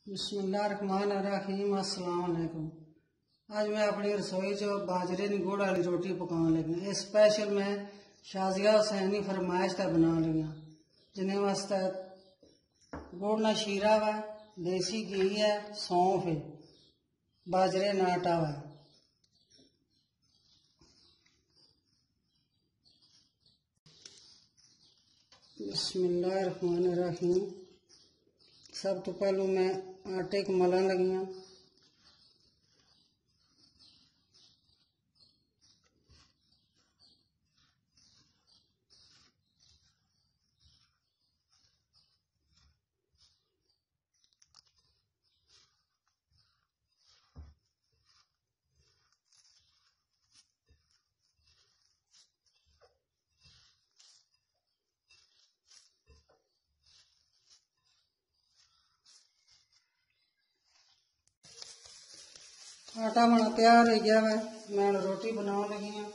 बिस्मिल्लाहिर्रहमानिर्रहीम। अस्सलाम वालेकुम। आज मैं अपनी रसोई जो बाजरे की गुड़ वाली रोटी पकाने लगी। ये स्पेशल मैं शाजिया हुसैन की फरमाइश तक बना लगी। जिन्हें वास्ते गुड़ ना शीरा वा, देसी घी है, सौंफ है, बाजरे ना आटा वा। बिस्मिल्लाहिर्रहमानिर्रहीम। सब तो पहलू मैं आटे को मलन लगी हूँ। आटा बना तैयार हो गया है। मैं रोटी बनाने लगी हूँ।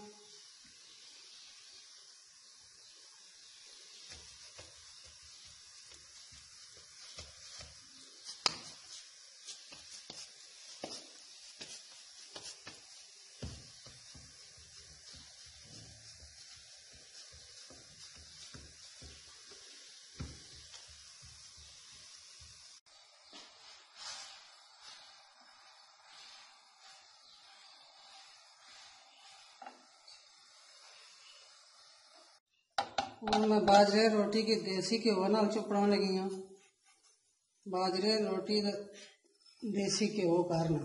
और मैं बाजरे रोटी की देसी घ्यो नाल चुपड़ा लगी हूँ। बाजरे रोटी देसी घ्यो करना।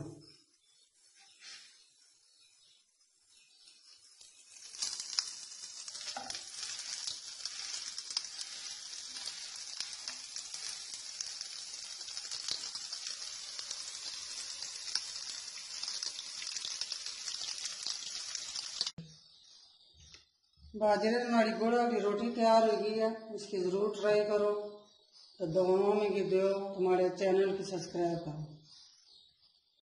बाजरे वाली गुड़ वाली रोटी तैयार हो गई है। इसकी जरूर ट्राई करो। तो दुआओं में कि दो, तुम्हारे चैनल की सब्सक्राइब करो।